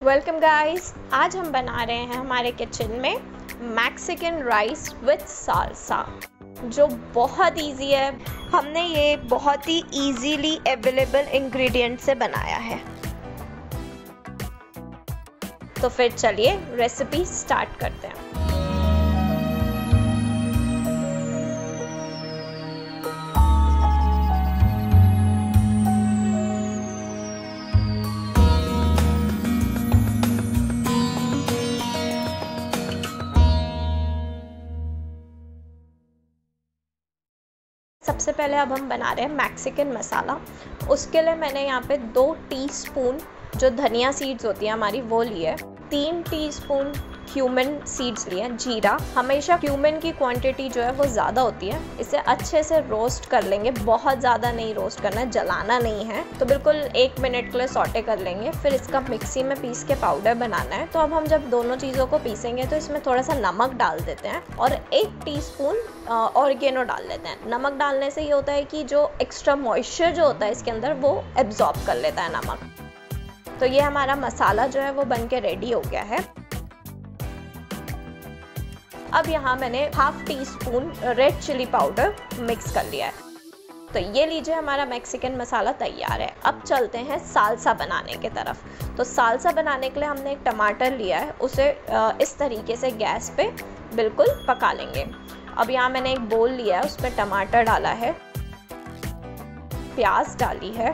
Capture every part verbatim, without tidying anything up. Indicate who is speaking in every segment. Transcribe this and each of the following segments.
Speaker 1: Welcome guys, आज हम बना रहे हैं हमारे किचन में मैक्सिकन राइस विथ सालसा, जो बहुत इजी है। हमने ये बहुत ही इजीली अवेलेबल इंग्रेडिएंट से बनाया है। तो फिर चलिए रेसिपी स्टार्ट करते हैं। सबसे पहले अब हम बना रहे हैं मैक्सिकन मसाला। उसके लिए मैंने यहाँ पे दो टीस्पून जो धनिया सीड्स होती हैं हमारी वो ली है, तीन टीस्पून क्यूमिन सीड्स लिए हैं। जीरा, हमेशा क्यूमिन की क्वांटिटी जो है वो ज़्यादा होती है। इसे अच्छे से रोस्ट कर लेंगे, बहुत ज़्यादा नहीं रोस्ट करना है, जलाना नहीं है। तो बिल्कुल एक मिनट के लिए सौटे कर लेंगे, फिर इसका मिक्सी में पीस के पाउडर बनाना है। तो अब हम जब दोनों चीज़ों को पीसेंगे तो इसमें थोड़ा सा नमक डाल देते हैं और एक टीस्पून ऑरिगेनो डाल लेते हैं। नमक डालने से ये होता है कि जो एक्स्ट्रा मॉइस्चर जो होता है इसके अंदर वो एब्जॉर्ब कर लेता है नमक। तो ये हमारा मसाला जो है वो बन के रेडी हो गया है। अब यहाँ मैंने half teaspoon red chilli powder mix कर लिया है। तो ये लीजिए, हमारा मैक्सिकन मसाला तैयार है। अब चलते हैं सालसा बनाने की तरफ। तो सालसा बनाने के लिए हमने एक टमाटर लिया है, उसे इस तरीके से गैस पे बिल्कुल पका लेंगे। अब यहाँ मैंने एक बोल लिया है, उसमें टमाटर डाला है, प्याज डाली है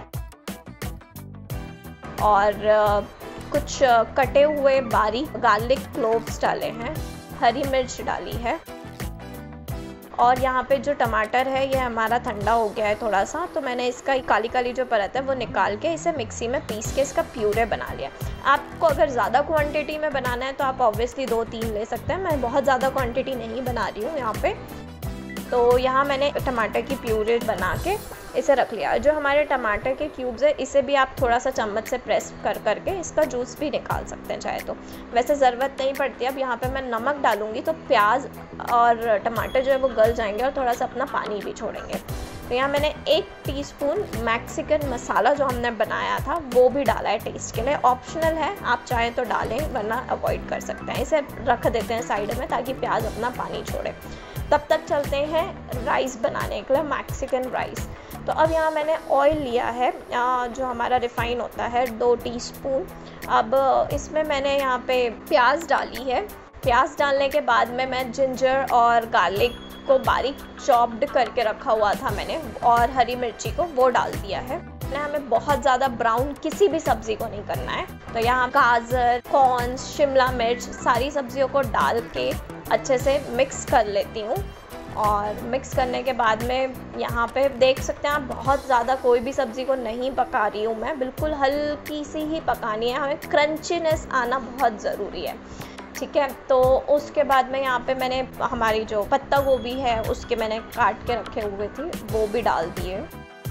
Speaker 1: और कुछ कटे हुए बारीक गार्लिक क्लोव्स डाले हैं, हरी मिर्च डाली है। और यहाँ पे जो टमाटर है ये हमारा ठंडा हो गया है थोड़ा सा, तो मैंने इसका काली काली जो परत है वो निकाल के इसे मिक्सी में पीस के इसका प्यूरे बना लिया। आपको अगर ज़्यादा क्वांटिटी में बनाना है तो आप ऑब्वियसली दो तीन ले सकते हैं। मैं बहुत ज़्यादा क्वांटिटी नहीं बना रही हूँ यहाँ पे। तो यहाँ मैंने टमाटर की प्यूरे बना के इसे रख लिया। जो हमारे टमाटर के क्यूब्स है इसे भी आप थोड़ा सा चम्मच से प्रेस कर करके इसका जूस भी निकाल सकते हैं चाहे तो, वैसे ज़रूरत नहीं पड़ती। अब यहाँ पे मैं नमक डालूंगी तो प्याज और टमाटर जो है वो गल जाएंगे और थोड़ा सा अपना पानी भी छोड़ेंगे। तो यहाँ मैंने एक टीस्पून मैक्सिकन मसाला जो हमने बनाया था वो भी डाला है टेस्ट के लिए। ऑप्शनल है, आप चाहें तो डालें वरना अवॉइड कर सकते हैं। इसे रख देते हैं साइड में ताकि प्याज अपना पानी छोड़े। तब तक चलते हैं राइस बनाने के लिए, मैक्सिकन राइस। तो अब यहाँ मैंने ऑयल लिया है जो हमारा रिफाइन होता है, दो टीस्पून। अब इसमें मैंने यहाँ पे प्याज डाली है। प्याज डालने के बाद में मैं जिंजर और गार्लिक को बारीक चॉप्ड करके रखा हुआ था मैंने, और हरी मिर्ची को वो डाल दिया है। हमें बहुत ज़्यादा ब्राउन किसी भी सब्ज़ी को नहीं करना है। तो यहाँ गाजर, कॉर्न्स, शिमला मिर्च, सारी सब्जियों को डाल के अच्छे से मिक्स कर लेती हूँ। और मिक्स करने के बाद में यहाँ पे देख सकते हैं आप, बहुत ज़्यादा कोई भी सब्ज़ी को नहीं पका रही हूँ मैं, बिल्कुल हल्की सी ही पकानी है। हमें क्रंचीनेस आना बहुत ज़रूरी है, ठीक है। तो उसके बाद में यहाँ पे मैंने हमारी जो पत्ता गोभी है उसके मैंने काट के रखे हुए थे वो भी डाल दिए।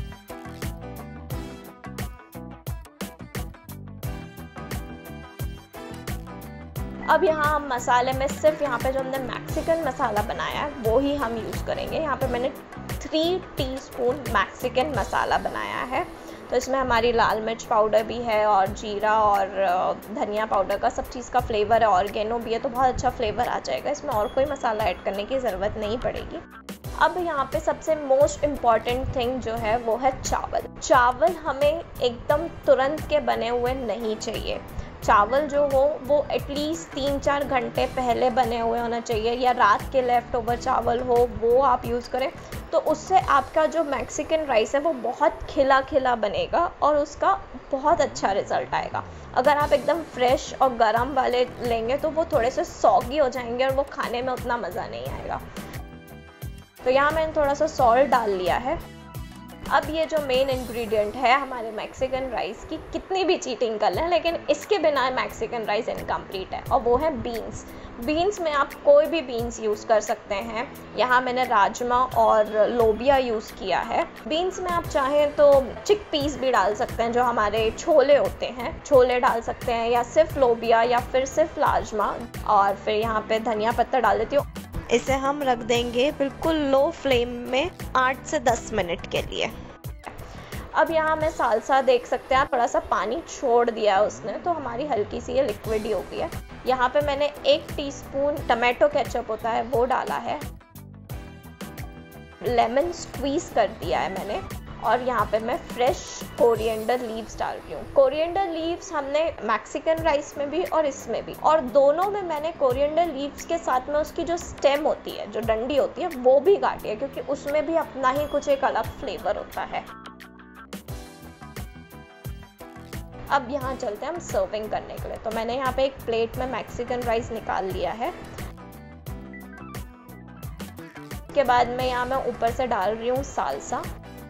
Speaker 1: अब यहाँ हम मसाले में सिर्फ यहाँ पे जो हमने मैक्सिकन मसाला बनाया है वो ही हम यूज़ करेंगे। यहाँ पे मैंने थ्री टीस्पून मैक्सिकन मसाला बनाया है। तो इसमें हमारी लाल मिर्च पाउडर भी है और जीरा और धनिया पाउडर का सब चीज़ का फ्लेवर है, ऑर्गेनो भी है, तो बहुत अच्छा फ्लेवर आ जाएगा इसमें। और कोई मसाला ऐड करने की ज़रूरत नहीं पड़ेगी। अब यहाँ पे सबसे मोस्ट इम्पॉर्टेंट थिंग जो है वो है चावल। चावल हमें एकदम तुरंत के बने हुए नहीं चाहिए। चावल जो हो वो एटलीस्ट तीन चार घंटे पहले बने हुए होना चाहिए, या रात के लेफ़्ट ओवर चावल हो वो आप यूज़ करें। तो उससे आपका जो मैक्सिकन राइस है वो बहुत खिला खिला बनेगा और उसका बहुत अच्छा रिज़ल्ट आएगा। अगर आप एकदम फ्रेश और गरम वाले लेंगे तो वो थोड़े से सॉगी हो जाएंगे और वो खाने में उतना मज़ा नहीं आएगा। तो यहाँ मैंने थोड़ा सा सॉल्ट डाल लिया है। अब ये जो मेन इंग्रेडिएंट है हमारे मैक्सिकन राइस की, कितनी भी चीटिंग कर लें लेकिन इसके बिना मैक्सिकन राइस इनकम्प्लीट है, और वो है बीन्स। बीन्स में आप कोई भी बीन्स यूज़ कर सकते हैं। यहाँ मैंने राजमा और लोबिया यूज़ किया है। बीन्स में आप चाहें तो चिक पीस भी डाल सकते हैं, जो हमारे छोले होते हैं, छोले डाल सकते हैं, या सिर्फ लोबिया या फिर सिर्फ राजमा। और फिर यहाँ पे धनिया पत्ता डाल देती हूँ। इसे हम रख देंगे बिल्कुल लो फ्लेम में आठ से दस मिनट के लिए। अब यहाँ मैं सालसा देख सकते हैं, थोड़ा सा पानी छोड़ दिया है उसने, तो हमारी हल्की सी ये लिक्विड ही हो गई है। यहाँ पे मैंने एक टीस्पून टमाटो केचप होता है वो डाला है, लेमन स्क्वीज कर दिया है मैंने, और यहाँ पे मैं फ्रेश कोरिएंडर लीव्स डाल रही हूँ। कोरिएंडर लीव्स हमने मैक्सिकन राइस में भी और इसमें भी, और दोनों में मैंने कोरिएंडर लीव्स के साथ में उसकी जो स्टेम होती है, जो डंडी होती है, वो भी काटी है, क्योंकि उसमें भी अपना ही कुछ एक अलग फ्लेवर होता है। अब यहाँ चलते हैं हम सर्विंग करने के लिए। तो मैंने यहाँ पे एक प्लेट में मैक्सिकन राइस निकाल लिया है। उसके बाद में यहाँ मैं ऊपर से डाल रही हूँ सालसा।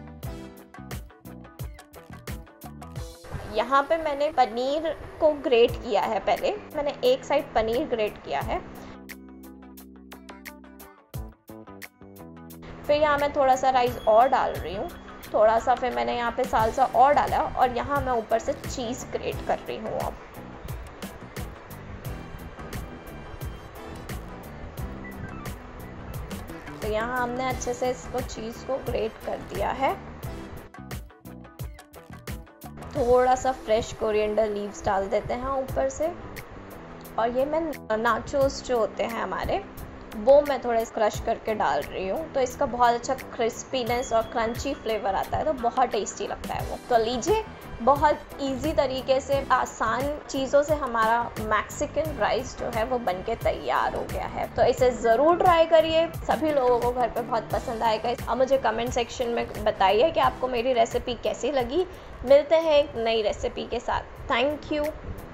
Speaker 1: यहाँ पे मैंने पनीर को ग्रेट किया है, पहले मैंने एक साइड पनीर ग्रेट किया है। फिर यहाँ मैं थोड़ा सा राइस और डाल रही हूँ, थोड़ा सा फिर मैंने यहाँ पे सालसा और डाला, और यहाँ मैं ऊपर से चीज़ ग्रेट कर रही हूँ। अब तो यहाँ हमने अच्छे से इसको चीज़ को ग्रेट कर दिया है। थोड़ा सा फ्रेश कोरिएंडर लीव्स डाल देते हैं ऊपर से, और ये मैं नाचोस जो होते हैं हमारे, वो मैं थोड़ा क्रश करके डाल रही हूँ। तो इसका बहुत अच्छा क्रिस्पीनेस और क्रंची फ्लेवर आता है, तो बहुत टेस्टी लगता है वो। तो लीजिए, बहुत इजी तरीके से, आसान चीज़ों से हमारा मैक्सिकन राइस जो है वो बनके तैयार हो गया है। तो इसे ज़रूर ट्राई करिए, सभी लोगों को घर पे बहुत पसंद आएगा। अब मुझे कमेंट सेक्शन में बताइए कि आपको मेरी रेसिपी कैसी लगी। मिलते हैं एक नई रेसिपी के साथ। Thank you.